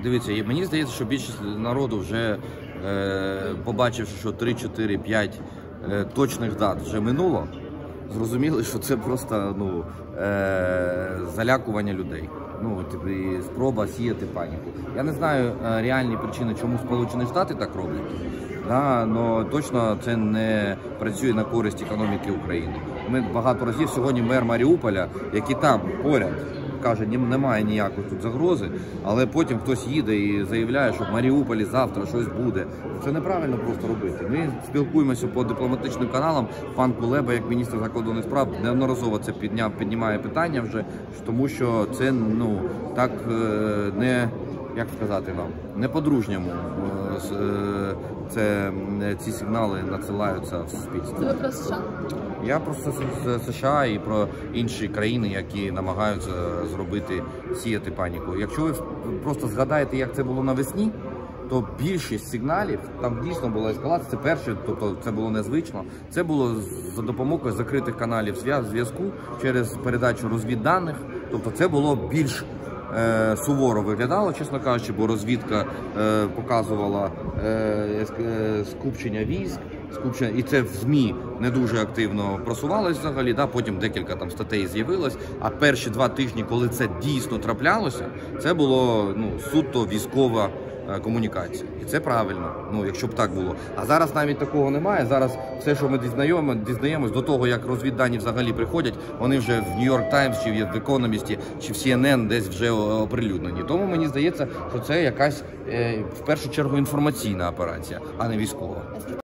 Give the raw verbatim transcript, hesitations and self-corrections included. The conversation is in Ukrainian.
Дивіться, мені здається, що більшість народу вже е, побачивши, що три, чотири, п'ять е, точних дат вже минуло, зрозуміли, що це просто ну, е, залякування людей. Ну, типу, і спроба сіяти паніку. Я не знаю е, реальні причини, чому Сполучені Штати так роблять, да, але точно це не працює на користь економіки України. Ми багато разів сьогодні мер Маріуполя, який там поряд, каже, немає ніякої тут загрози, але потім хтось їде і заявляє, що в Маріуполі завтра щось буде. Це неправильно просто робити. Ми спілкуємося по дипломатичним каналам. Пан Кулеба, як міністр закордонних справ, неодноразово це підняв, піднімає питання вже, тому що це, ну, так не, як сказати вам, не по-дружньому це, ці сигнали надсилаються в суспільство. Це ви про США? Я про США і про інші країни, які намагаються зробити, сіяти паніку. Якщо ви просто згадаєте, як це було навесні, то більшість сигналів, там дійсно була ескалація, це перше, тобто це було незвично. Це було за допомогою закритих каналів зв'язку через передачу розвідданих, тобто це було більш Е, суворо виглядало, чесно кажучи, бо розвідка е, показувала е, е, скупчення військ, скупчення, і це в ЗМІ не дуже активно просувалось взагалі, да, потім декілька там статей з'явилось, а перші два тижні, коли це дійсно траплялося, це було ну, суто військова е, комунікація. І це правильно, ну, якщо б так було. А зараз навіть такого немає, зараз все, що ми дізнаємо, дізнаємось до того, як розвіддані взагалі приходять, вони вже в Нью-Йорк Таймс, чи в Економісті, чи в Сі Ен Ен десь вже оприлюднені. Тому мені здається, що це якась, е, в першу чергу, інформаційна операція, а не військова.